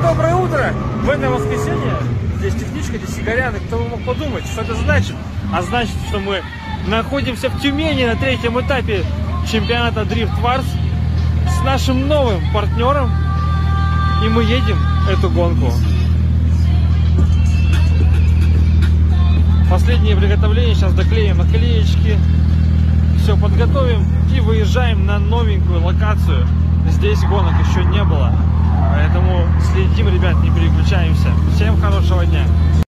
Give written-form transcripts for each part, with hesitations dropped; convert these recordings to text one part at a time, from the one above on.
доброе утро! В это воскресенье здесь техничка, здесь горят. Кто бы мог подумать, что это значит? А значит, что мы находимся в Тюмени на третьем этапе чемпионата Drift Wars с нашим новым партнером. И мы едем эту гонку. Последние приготовления, сейчас доклеим наклеечки, все подготовим и выезжаем на новенькую локацию. Здесь гонок еще не было, поэтому следим, ребят, не переключаемся. Всем хорошего дня!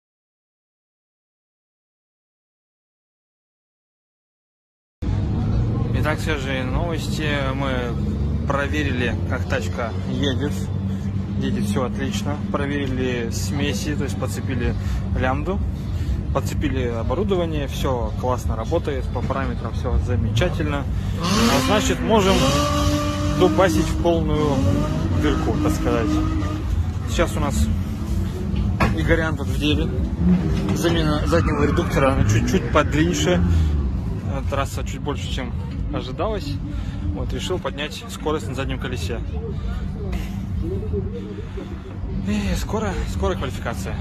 Итак, свежие новости. Мы проверили, как тачка едет. Едет все отлично. Проверили смеси, то есть подцепили лямбду. Подцепили оборудование, все классно работает, по параметрам все замечательно. А значит, можем дубасить в полную дырку, так сказать. Сейчас у нас Игорян тут в деле. Замена заднего редуктора, она чуть-чуть подлиннее. Трасса чуть больше, чем ожидалось. Вот, решил поднять скорость на заднем колесе. И скоро квалификация.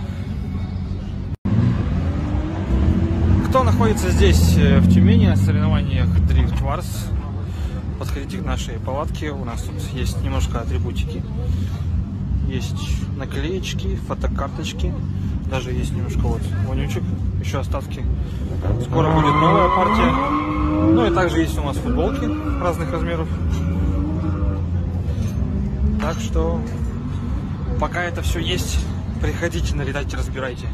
Кто находится здесь, в Тюмени, на соревнованиях Drift Wars, подходите к нашей палатке. У нас тут есть немножко атрибутики. Есть наклеечки, фотокарточки. Даже есть немножко вот вонючек, еще остатки. Скоро будет новая партия. Ну и также есть у нас футболки разных размеров. Так что, пока это все есть, приходите, налетайте, разбирайте.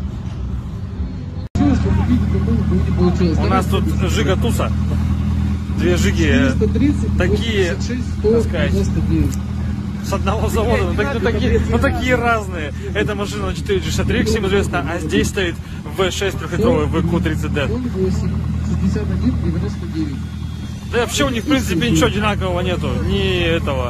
У нас тут жига туса. Две жиги такие, так сказать, с одного завода, но такие разные. Эта машина на 4G63, всем известно, а здесь стоит V6 трехлитровый VQ30D. Да вообще у них в принципе ничего одинакового нету, ни этого.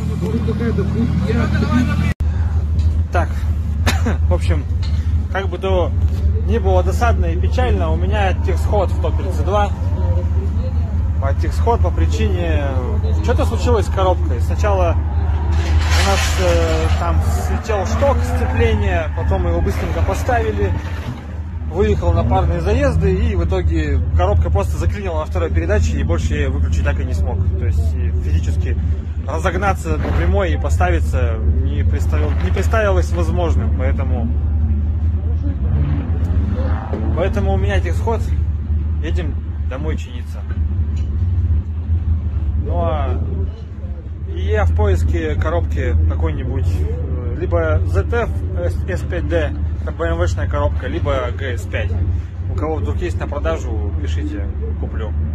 Так, в общем, как бы то ни было досадно и печально, у меня техсход в топ-32. Техсход по причине... Что-то случилось с коробкой. Сначала у нас там слетел шток сцепления, потом мы его быстренько поставили. Выехал на парные заезды, и в итоге коробка просто заклинила на второй передаче, и больше я ее выключить так и не смог. То есть физически разогнаться по прямой и поставиться не представилось возможным, поэтому у меня техсход, едем домой чиниться. Ну а я в поиске коробки какой-нибудь, либо ZF S5D, это BMW-шная коробка, либо GS5. У кого вдруг есть на продажу, пишите, куплю.